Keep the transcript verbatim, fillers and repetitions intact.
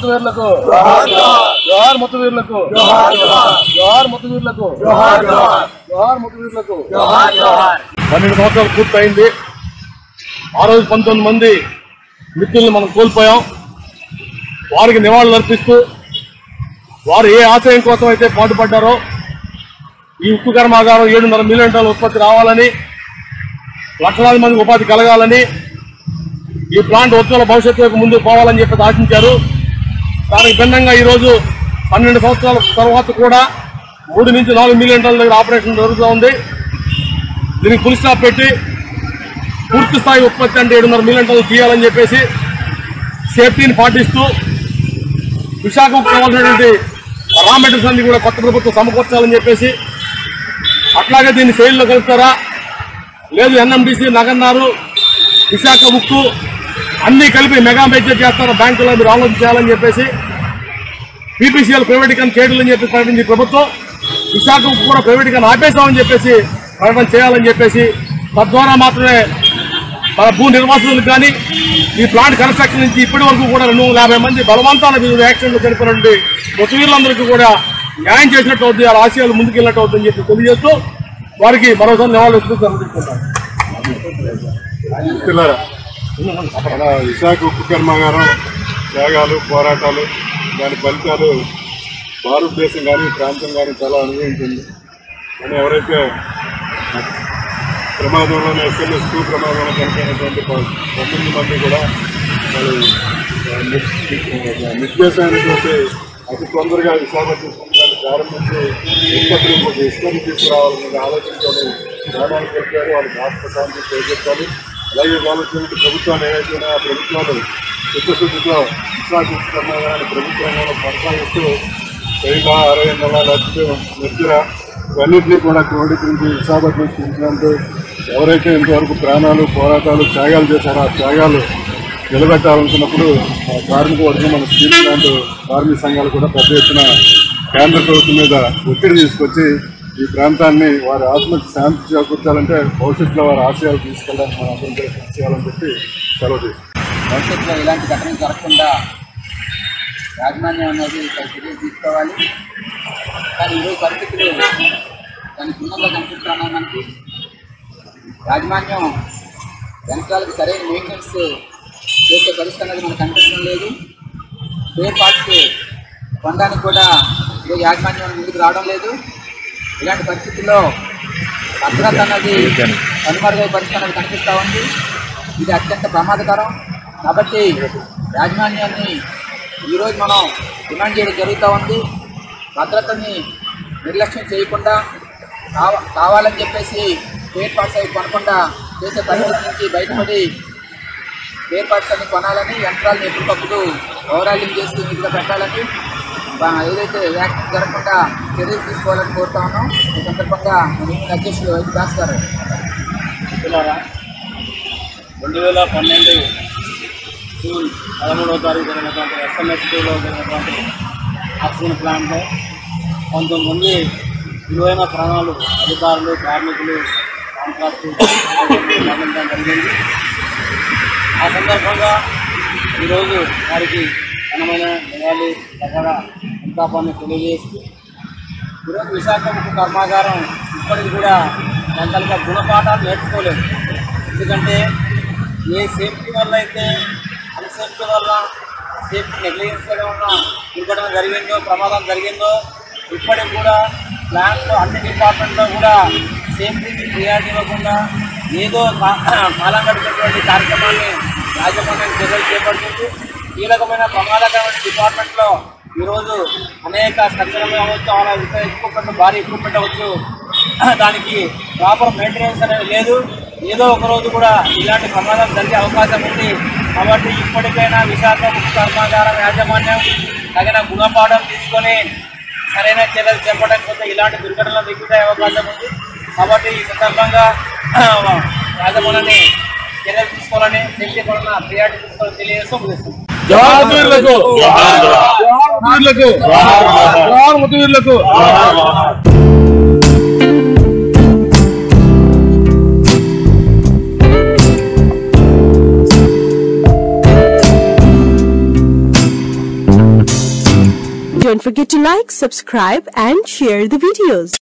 ముత్తువీరులకు జోహార్ ముత్తువీరులకు జోహార్ ముత్తువీరులకు జోహార్ ముత్తువీరులకు పన్నెండు సంవత్సరాలు పూర్తయింది. ఆ రోజు పంతొమ్మిది మంది మిత్రుల్ని మనం కోల్పోయాం. వారికి నివాళులు అర్పిస్తూ వారు ఏ ఆశయం కోసం అయితే పాటుపడ్డారో ఈ ఉక్కు కర్మాగారం ఏడున్నర మిలియన్ టన్నుల ఉత్పత్తి రావాలని, లక్షలాది మందికి ఉపాధి కలగాలని, ఈ ప్లాంట్ ఉజ్వల భవిష్యత్తు వైపు ముందుకు పోవాలని చెప్పి ఆశించారు. దానికి భిన్నంగా ఈరోజు పన్నెండు సంవత్సరాల తర్వాత కూడా మూడు నుంచి నాలుగు మిలియన్ టన్నుల దగ్గర ఆపరేషన్ జరుగుతూ ఉంది. దీనికి ఫుల్ స్టాప్ పెట్టి పూర్తి స్థాయి ఉత్పత్తి అంటే ఏడున్నర మిలియన్ టన్నులు తీయాలని చెప్పేసి సేఫ్టీని పాటిస్తూ విశాఖకు కావాల్సినటువంటి రా మెటీరియల్స్ అన్ని కూడా కొత్త ప్రభుత్వం సమకూర్చాలని చెప్పేసి, అట్లాగే దీన్ని శైలిలో కలుపుతారా లేదు ఎన్ఎండిసి నగన్నారు విశాఖ ఉక్కు అన్నీ కలిపి మెగా బడ్జెట్ చేస్తారా బ్యాంకులో మీరు ఆలోచన చేయాలని చెప్పేసి పీపీసీఎల్ ప్రైవేటీకరణ చేయడం చెప్పి ప్రకటించి ప్రభుత్వం విశాఖ ఉక్కు కూడా ప్రైవేటీకరణ ఆపేశామని చెప్పేసి ప్రకటన చేయాలని చెప్పేసి, తద్వారా మాత్రమే మన భూ నిర్వాసులకు కానీ ఈ ప్లాంట్ కన్స్ట్రక్షన్ నుంచి ఇప్పటి వరకు కూడా రెండు వందల యాభై మంది బలవంతాల వివిధ యాక్షన్లు చనిపోయినటువంటి ముత్తువీరులందరికీ కూడా న్యాయం చేసినట్టు అవుతుంది, ఆ ఆశయాలు ముందుకెళ్ళినట్టు అవుతుందని చెప్పి తెలియజేస్తూ వారికి మరోసారి నివాళులు సమర్పించుకుంటారు. మన విశాఖ ఉక్కు కర్మాగారం త్యాగాలు పోరాటాలు దాని ఫలితాలు భారతదేశం కానీ ప్రాంతం కానీ చాలా అనుభవించింది. కానీ ఎవరైతే ప్రమాదంలోనే ఎస్ఎల్ఎస్ టూ ప్రమాదంలో చనిపోయినటువంటి తొమ్మిది మంది కూడా వాళ్ళు నిర్దేశానికి అతి తొందరగా విశాఖపట్నం ప్రారంభించి ఉత్పత్తులు ఇసుకని తీసుకురావాలనే ఆలోచనతో ప్రాణాలు పెట్టారు. వాళ్ళకి ఆత్మశాంతి చేపట్టాలి. అలాగే ఆలోచన ప్రభుత్వాలు ఏవైతే ఆ ప్రభుత్వాలు చిత్తశుద్ధితో విశాఖ కర్మాగారాన్ని ప్రభుత్వ రంగంలో కొనసాగిస్తూ తైల అరవై లేకపోతే నిద్ర ఇవన్నింటినీ కూడా క్రోడీకరించి విశాఖపట్నం తీసుకున్నందుకు ఎవరైతే ఇంతవరకు ప్రాణాలు పోరాటాలు త్యాగాలు చేశారో ఆ త్యాగాలు నిలబెట్టాలనుకున్నప్పుడు ఆ కార్మిక వర్గం మన స్టీల్ ప్లాంట్ కార్మిక సంఘాలు కూడా పెద్ద ఎత్తున కేంద్ర ప్రభుత్వం మీద ఒత్తిడి తీసుకొచ్చి ఈ ప్రాంతాన్ని వారి ఆత్మకి శాంతి చేకూర్చాలంటే భవిష్యత్తులో వారి ఆశయాలు తీసుకెళ్ళడానికి మనం అందరం ప్రయత్నం చేయాలని చెప్పి సెలవు చేస్తాం. భవిష్యత్తులో ఇలాంటి ఘటనలు జరగకుండా యాజమాన్యం అనేది చర్యలు తీసుకోవాలి. కానీ ఈరోజు పరిస్థితులు దాని భిన్నంగా కనిపిస్తున్నాయి. మనకి యాజమాన్యం యంత్రాలకు సరైన మెయింటెనెన్స్ చేసే పరిస్థితి అనేది మనకు కనిపించడం లేదు. స్పేర్ పార్ట్స్ కొనడానికి కూడా ఈరోజు యాజమాన్యం ముందుకు రావడం లేదు. ఇలాంటి పరిస్థితుల్లో భద్రత అన్నది కనుమరుగై పరిస్థితి అనేది కనిపిస్తూ ఉంది. ఇది అత్యంత ప్రమాదకరం. కాబట్టి యాజమాన్యాన్ని ఈరోజు మనం డిమాండ్ చేయడం జరుగుతూ ఉంది. భద్రతని నిర్లక్ష్యం చేయకుండా కావ కావాలని చెప్పేసి స్పేర్ పార్ట్స్ అవి కొనకుండా చేసే పరిస్థితి నుంచి బయటపడి స్పేర్ పార్ట్స్ అన్ని కొనాలని, యంత్రాలను ఎప్పటికప్పుడు ఓవరాలింగ్ చేస్తూ నీట్గా పెట్టాలని, ఏదైతే యాక్సిడెంట్ జరగకుండా చర్యలు తీసుకోవాలని కోరుతా ఉన్నాం. ఈ సందర్భంగా యూనియన్ అధ్యక్షులు వైద్య దాస్ గారు రెండు వేల పన్నెండు జూన్ పదమూడవ తారీఖు జరిగినటువంటి ఎస్ఎంఎస్ టూలో జరిగినటువంటి ఆక్సిజన్ ప్లాంట్లో పంతొమ్మిది మంది విలువైన ప్రాణాలు అధికారులు, కార్మికులు, కాంట్రాక్టు మరణించడం జరిగింది. ఆ సందర్భంగా ఈరోజు వారికి ఘనమైన నివాళి దగ్గర సంతాపాన్ని తెలియజేస్తూ ఈరోజు విశాఖ ఉక్కు కర్మాగారం ఇప్పటికి కూడా దాంట్లో గుణపాఠాలు నేర్చుకోలేదు. ఎందుకంటే ఏ సేఫ్టీ వల్ల అయితే అన్సేఫ్టీ వల్ల సేఫ్టీ నెగ్లిజెన్స్ వల్ల దుర్ఘటన జరిగిందో, ప్రమాదం జరిగిందో, ఇప్పటికి కూడా ప్లాంట్లో అన్ని డిపార్ట్మెంట్లో కూడా సేఫ్టీకి ప్రియారిటీ ఇవ్వకుండా ఏదో కాలం గడిపేటువంటి కార్యక్రమాన్ని యాజమాన్యం చర్యలు చేపడుతుంది. కీలకమైన ప్రమాదకరమైన డిపార్ట్మెంట్లో ఈరోజు అనేక స్ట్రక్చర్లు అవ్వచ్చు, అలా ఎక్విప్మెంట్ భారీ ఎక్విప్మెంట్ అవ్వచ్చు, దానికి ప్రాపర్ మెయింటెనెన్స్ అనేది లేదు. ఏదో ఒకరోజు కూడా ఇలాంటి ప్రమాదాలు జరిగే అవకాశం ఉంది. కాబట్టి ఇప్పటికైనా విశాఖ ఉక్కు కర్మాగారం యాజమాన్యం తగిన గుణపాఠం తీసుకొని సరైన చర్యలు చేపట్టకపోతే ఇలాంటి దుర్ఘటనలు దిగుతే అవకాశం ఉంది. కాబట్టి ఈ సందర్భంగా యాజమాన్యాన్ని చర్యలు తీసుకోవాలని సేఫ్టీ పరంగా ప్రియారిటీ తీసుకోవాలని తెలియజేస్తూ ముగిస్తుంది. జోహార్ ముత్తువీరులకు, జోహార్ ముత్తువీరులకు, జోహార్ ముత్తువీరులకు. Don't forget to like, subscribe and share the videos.